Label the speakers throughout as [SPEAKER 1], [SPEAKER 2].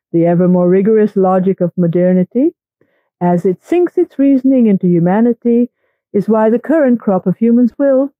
[SPEAKER 1] the ever more rigorous logic of modernity, as it sinks its reasoning into humanity, is why the current crop of humans will,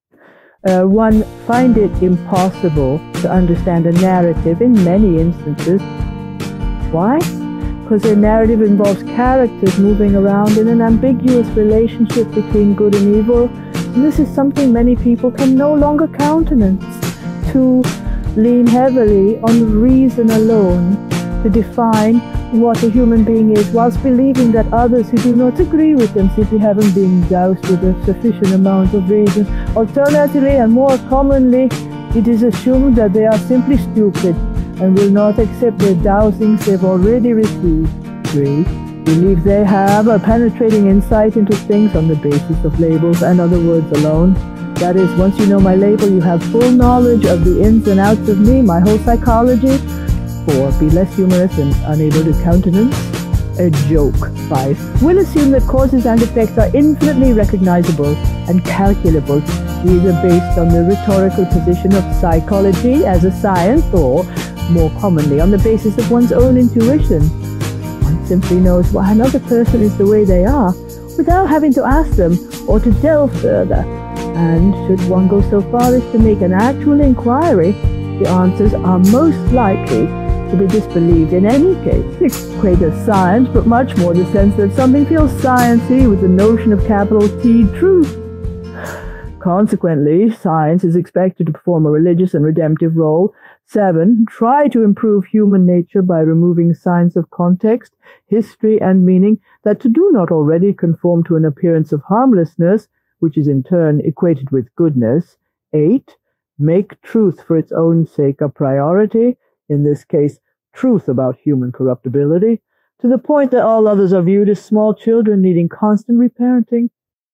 [SPEAKER 1] one, find it impossible to understand a narrative in many instances. Why? Because their narrative involves characters moving around in an ambiguous relationship between good and evil, and this is something many people can no longer countenance. To lean heavily on reason alone to define what a human being is, whilst believing that others who do not agree with them simply haven't been doused with a sufficient amount of reason. Alternatively, and more commonly, it is assumed that they are simply stupid and will not accept the dousings they've already received. 3. Believe they have a penetrating insight into things on the basis of labels and other words alone. That is, once you know my label, you have full knowledge of the ins and outs of me, my whole psychology. 4. Be less humorous and unable to countenance a joke. 5. Will assume that causes and effects are infinitely recognizable and calculable, either based on the rhetorical position of psychology as a science or, more commonly, on the basis of one's own intuition. One simply knows why another person is the way they are without having to ask them or to delve further. And should one go so far as to make an actual inquiry, the answers are most likely to be disbelieved in any case. It's greater science, but much more the sense that something feels sciencey with the notion of capital T truth. Consequently, science is expected to perform a religious and redemptive role. 7. Try to improve human nature by removing signs of context, history, and meaning that do not already conform to an appearance of harmlessness, which is in turn equated with goodness. 8. Make truth for its own sake a priority, in this case, truth about human corruptibility, to the point that all others are viewed as small children needing constant reparenting.